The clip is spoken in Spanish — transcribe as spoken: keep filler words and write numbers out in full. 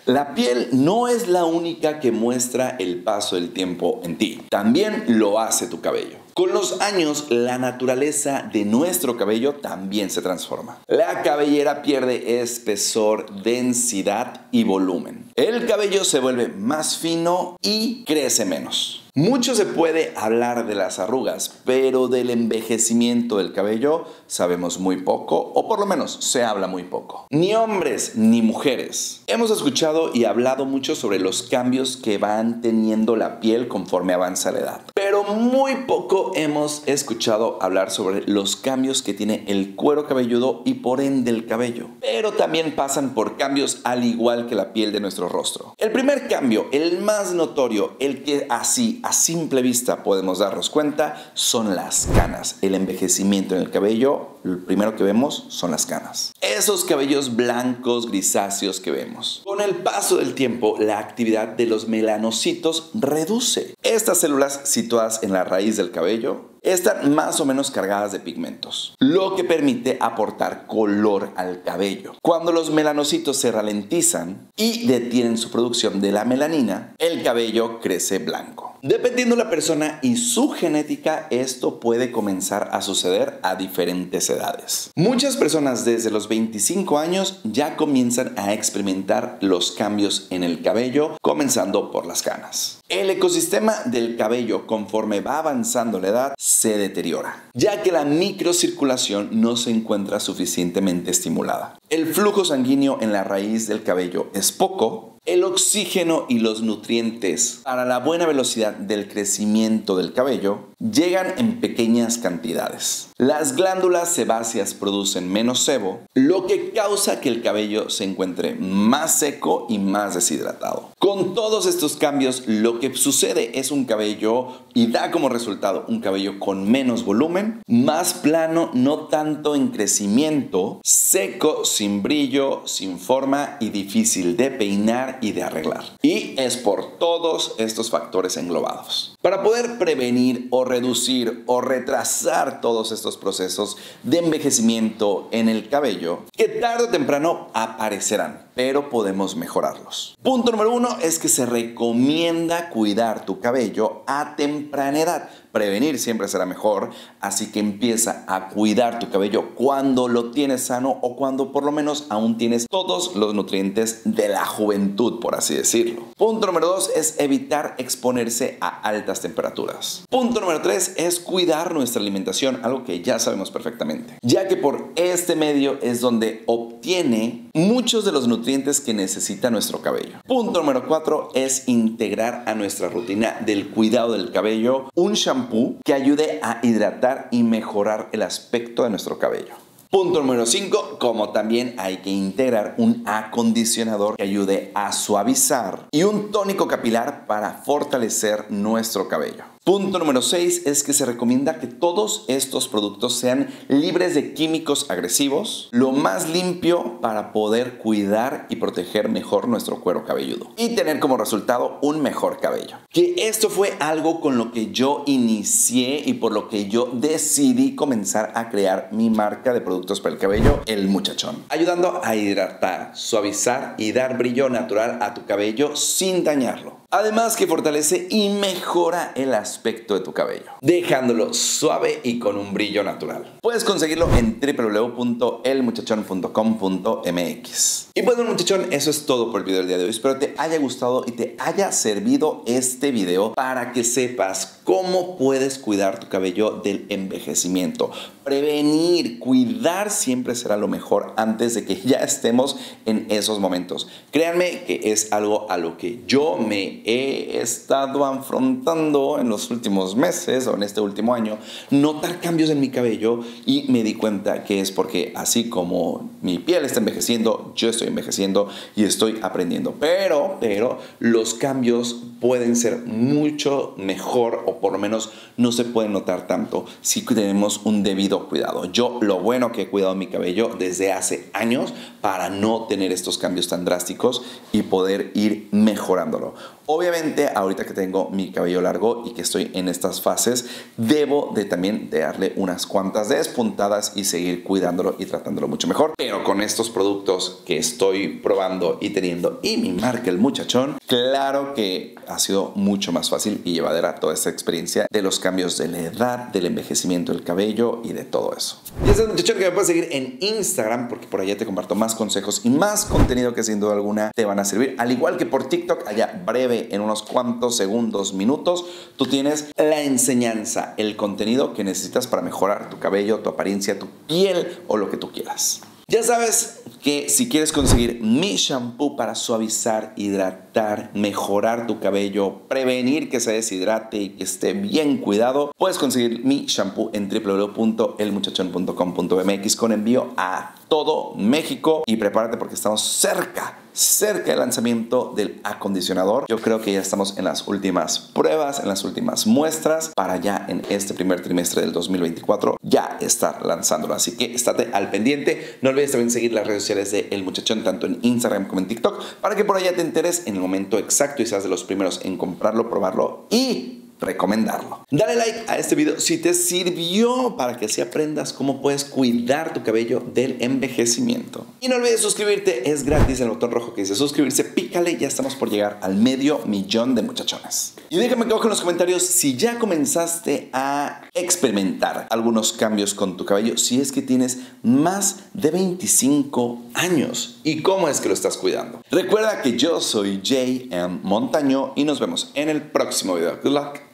La piel no es la única que muestra el paso del tiempo en ti. También lo hace tu cabello. Con los años, la naturaleza de nuestro cabello también se transforma. La cabellera pierde espesor, densidad y volumen. El cabello se vuelve más fino y crece menos. Mucho se puede hablar de las arrugas, pero del envejecimiento del cabello sabemos muy poco, o por lo menos se habla muy poco. Ni hombres ni mujeres. Hemos escuchado y hablado mucho sobre los cambios que van teniendo la piel conforme avanza la edad, pero muy poco hemos escuchado hablar sobre los cambios que tiene el cuero cabelludo y por ende el cabello. Pero también pasan por cambios al igual que la piel de nuestro rostro. El primer cambio, el más notorio, el que así a simple vista podemos darnos cuenta, son las canas. El envejecimiento en el cabello, lo primero que vemos son las canas. Esos cabellos blancos, grisáceos que vemos. Con el paso del tiempo, la actividad de los melanocitos reduce. Estas células situadas en la raíz del cabello están más o menos cargadas de pigmentos, lo que permite aportar color al cabello. Cuando los melanocitos se ralentizan y detienen su producción de la melanina, el cabello crece blanco. Dependiendo de la persona y su genética, esto puede comenzar a suceder a diferentes edades. Muchas personas desde los veinticinco años ya comienzan a experimentar los cambios en el cabello, comenzando por las canas. El ecosistema del cabello, conforme va avanzando la edad, se deteriora, ya que la microcirculación no se encuentra suficientemente estimulada. El flujo sanguíneo en la raíz del cabello es poco. El oxígeno y los nutrientes para la buena velocidad del crecimiento del cabello llegan en pequeñas cantidades. Las glándulas sebáceas producen menos sebo, lo que causa que el cabello se encuentre más seco y más deshidratado. Con todos estos cambios, lo que sucede es un cabello y da como resultado un cabello con menos volumen, más plano, no tanto en crecimiento, seco, sin brillo, sin forma y difícil de peinar y de arreglar. Y es por todos estos factores englobados. Para poder prevenir o reducir o retrasar todos estos procesos de envejecimiento en el cabello, que tarde o temprano aparecerán, pero podemos mejorarlos. Punto número uno es que se recomienda cuidar tu cabello a temprana edad. Prevenir siempre será mejor, así que empieza a cuidar tu cabello cuando lo tienes sano o cuando por lo menos aún tienes todos los nutrientes de la juventud, por así decirlo. Punto número dos es evitar exponerse a altas temperaturas. Punto número tres es cuidar nuestra alimentación, algo que ya sabemos perfectamente, ya que por este medio es donde obtiene muchos de los nutrientes que necesita nuestro cabello. Punto número cuatro es integrar a nuestra rutina del cuidado del cabello un shampoo que ayude a hidratar y mejorar el aspecto de nuestro cabello. Punto número cinco, como también hay que integrar un acondicionador que ayude a suavizar y un tónico capilar para fortalecer nuestro cabello. Punto número seis es que se recomienda que todos estos productos sean libres de químicos agresivos, lo más limpio para poder cuidar y proteger mejor nuestro cuero cabelludo y tener como resultado un mejor cabello. Que esto fue algo con lo que yo inicié y por lo que yo decidí comenzar a crear mi marca de productos para el cabello, El Muchachón, ayudando a hidratar, suavizar y dar brillo natural a tu cabello sin dañarlo. Además que fortalece y mejora el aspecto de tu cabello, dejándolo suave y con un brillo natural. Puedes conseguirlo en w w w punto el muchachón punto com punto m x. Y bueno, muchachón, eso es todo por el video del día de hoy. Espero te haya gustado y te haya servido este video para que sepas cómo puedes cuidar tu cabello del envejecimiento. Prevenir, cuidar siempre será lo mejor antes de que ya estemos en esos momentos. Créanme que es algo a lo que yo me he estado afrontando en los últimos meses o en este último año, notar cambios en mi cabello, y me di cuenta que es porque así como mi piel está envejeciendo, yo estoy envejeciendo y estoy aprendiendo. Pero, pero los cambios pueden ser mucho mejor, o por lo menos no se pueden notar tanto si tenemos un debido cuidado. Yo lo bueno que he cuidado mi cabello desde hace años para no tener estos cambios tan drásticos y poder ir mejorándolo. Obviamente, ahorita que tengo mi cabello largo y que estoy en estas fases, debo de también de darle unas cuantas despuntadas y seguir cuidándolo y tratándolo mucho mejor. Pero con estos productos que estoy probando y teniendo y mi marca El Muchachón, claro que ha sido mucho más fácil y llevadera toda esta experiencia de los cambios de la edad, del envejecimiento del cabello y de todo eso. Y este es Muchachón, que me puedes seguir en Instagram porque por allá te comparto más consejos y más contenido que sin duda alguna te van a servir. Al igual que por TikTok, allá breve, en unos cuantos segundos, minutos, tú tienes la enseñanza, el contenido que necesitas para mejorar tu cabello, tu apariencia, tu piel o lo que tú quieras. Ya sabes que si quieres conseguir mi shampoo para suavizar, hidratar, mejorar tu cabello, prevenir que se deshidrate y que esté bien cuidado, puedes conseguir mi shampoo en w w w punto el muchachón punto com punto m x con envío a todo México. Y prepárate porque estamos cerca, cerca del lanzamiento del acondicionador. Yo creo que ya estamos en las últimas pruebas, en las últimas muestras para ya en este primer trimestre del dos mil veinticuatro ya estar lanzándolo. Así que estate al pendiente. No olvides también seguir las redes sociales de El Muchachón, tanto en Instagram como en TikTok, para que por allá te enteres en el momento exacto y seas de los primeros en comprarlo, probarlo y recomendarlo. Dale like a este video si te sirvió, para que así aprendas cómo puedes cuidar tu cabello del envejecimiento. Y no olvides suscribirte, es gratis, el botón rojo que dice suscribirse, pícale, ya estamos por llegar al medio millón de muchachones. Y déjame que abajo en los comentarios si ya comenzaste a experimentar algunos cambios con tu cabello, si es que tienes más de veinticinco años y cómo es que lo estás cuidando. Recuerda que yo soy J M Montaño y nos vemos en el próximo video. Good luck.